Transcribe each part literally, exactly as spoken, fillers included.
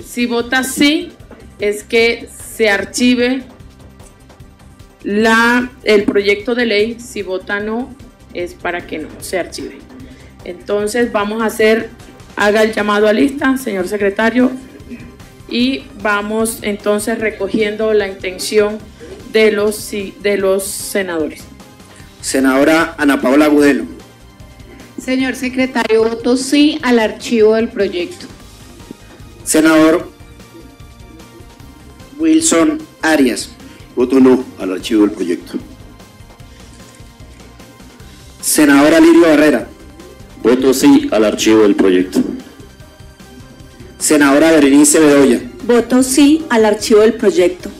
Si vota sí, es que se archive la, el proyecto de ley. Si vota no, es para que no se archive. Entonces vamos a hacer, haga el llamado a lista, señor secretario, y vamos entonces recogiendo la intención de los, de los senadores. Senadora Ana Paola Agudelo. Señor secretario, voto sí al archivo del proyecto. Senador Wilson Arias. Voto no al archivo del proyecto. Senadora Lirio Barrera. Voto sí al archivo del proyecto. Senadora Berenice Bedoya. Voto sí al archivo del proyecto.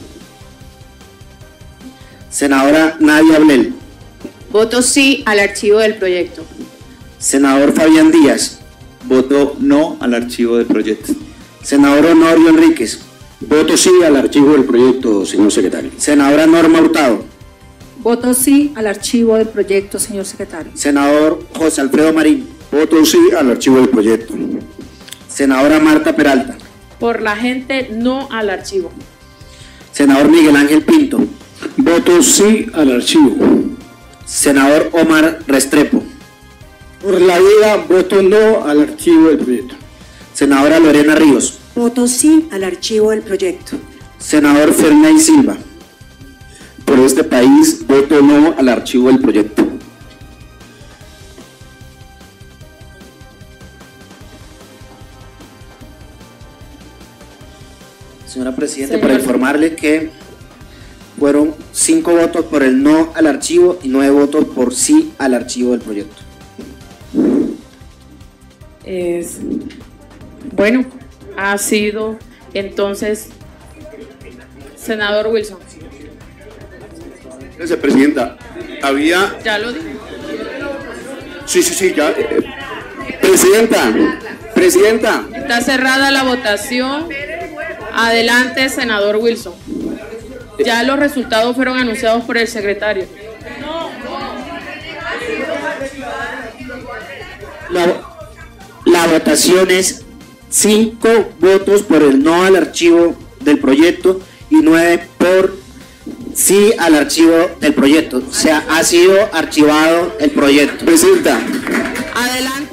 Senadora Nadia Blel. Voto sí al archivo del proyecto. Senador Fabián Díaz. Voto no al archivo del proyecto. Senador Honorio Enríquez. Voto sí al archivo del proyecto, señor secretario. Senadora Norma Hurtado. Voto sí al archivo del proyecto, señor secretario. Senador José Alfredo Marín. Voto sí al archivo del proyecto. Senadora Marta Peralta. Por la gente, no al archivo. Senador Miguel Ángel Pinto. Voto sí al archivo. Senador Omar Restrepo. Por la vida, voto no al archivo del proyecto. Senadora Lorena Ríos. Voto sí al archivo del proyecto. Senador Ferney Silva. Por este país, voto no al archivo del proyecto. Señora Presidenta, Señor. para informarle que fueron cinco votos por el no al archivo y nueve votos por sí al archivo del proyecto. Es, bueno, ha sido entonces, senador Wilson. Gracias, Presidenta. Había... Ya lo dije. Sí, sí, sí, ya. eh, Presidenta, Presidenta. Está cerrada la votación. Adelante, senador Wilson. Ya los resultados fueron anunciados por el secretario. La, la votación es cinco votos por el no al archivo del proyecto y nueve por sí al archivo del proyecto. O sea, ha sido archivado el proyecto. Presidenta. Adelante.